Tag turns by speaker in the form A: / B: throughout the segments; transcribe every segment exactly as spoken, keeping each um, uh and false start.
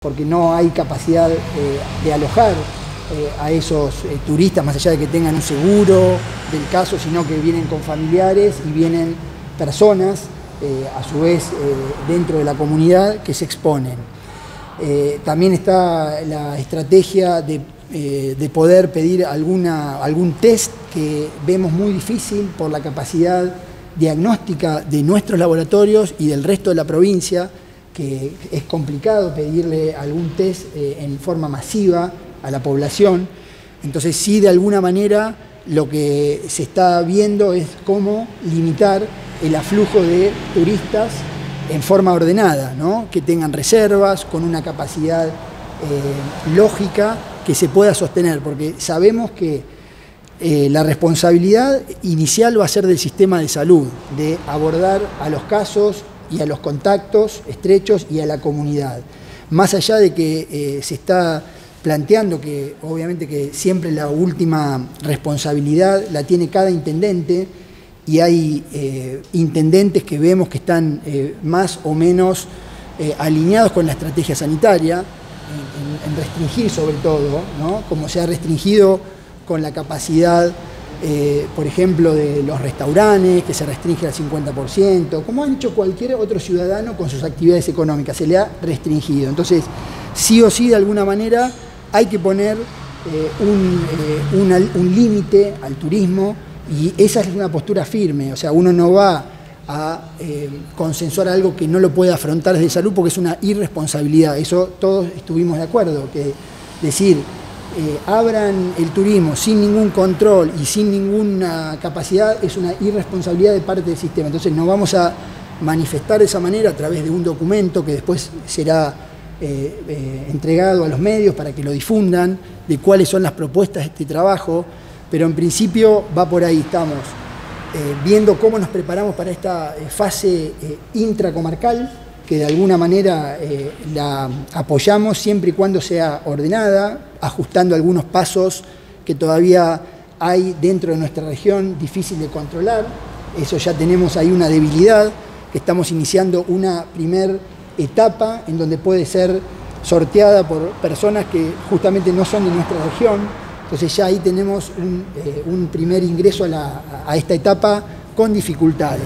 A: porque no hay capacidad eh, de alojar eh, a esos eh, turistas, más allá de que tengan un seguro del caso, sino que vienen con familiares y vienen personas, eh, a su vez, eh, dentro de la comunidad que se exponen. Eh, también está la estrategia de, eh, de poder pedir alguna, algún test que vemos muy difícil por la capacidad diagnóstica de nuestros laboratorios y del resto de la provincia, que es complicado pedirle algún test eh, en forma masiva a la población. Entonces sí, de alguna manera lo que se está viendo es cómo limitar el aflujo de turistas en forma ordenada, ¿no? Que tengan reservas con una capacidad eh, lógica que se pueda sostener, porque sabemos que eh, la responsabilidad inicial va a ser del sistema de salud, de abordar a los casos y a los contactos estrechos y a la comunidad. Más allá de que eh, se está planteando que obviamente que siempre la última responsabilidad la tiene cada intendente, y hay eh, intendentes que vemos que están eh, más o menos eh, alineados con la estrategia sanitaria, en, en restringir sobre todo, ¿no? Como se ha restringido con la capacidad, eh, por ejemplo, de los restaurantes, que se restringe al cincuenta por ciento, como han hecho cualquier otro ciudadano con sus actividades económicas, se le ha restringido. Entonces, sí o sí, de alguna manera, hay que poner eh, un, eh, una, un límite al turismo. Y esa es una postura firme, o sea, uno no va a eh, consensuar algo que no lo puede afrontar desde salud porque es una irresponsabilidad. Eso todos estuvimos de acuerdo, que decir, eh, abran el turismo sin ningún control y sin ninguna capacidad es una irresponsabilidad de parte del sistema. Entonces nos vamos a manifestar de esa manera a través de un documento que después será eh, eh, entregado a los medios para que lo difundan, de cuáles son las propuestas de este trabajo. Pero en principio va por ahí, estamos eh, viendo cómo nos preparamos para esta eh, fase eh, intracomarcal, que de alguna manera eh, la apoyamos siempre y cuando sea ordenada, ajustando algunos pasos que todavía hay dentro de nuestra región difícil de controlar. Eso ya tenemos ahí una debilidad, que estamos iniciando una primer etapa en donde puede ser sorteada por personas que justamente no son de nuestra región. Entonces ya ahí tenemos un, eh, un primer ingreso a, la, a esta etapa con dificultades.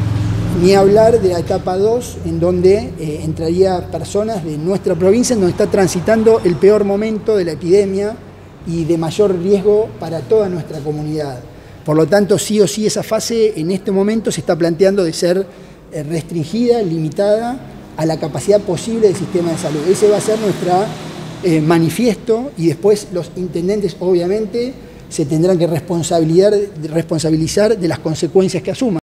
A: Ni hablar de la etapa dos, en donde eh, entraría personas de nuestra provincia, en donde está transitando el peor momento de la epidemia y de mayor riesgo para toda nuestra comunidad. Por lo tanto, sí o sí, esa fase en este momento se está planteando de ser eh, restringida, limitada a la capacidad posible del sistema de salud. Ese va a ser nuestra Eh, manifiesto, y después los intendentes obviamente se tendrán que responsabilizar, responsabilizar de las consecuencias que asuman.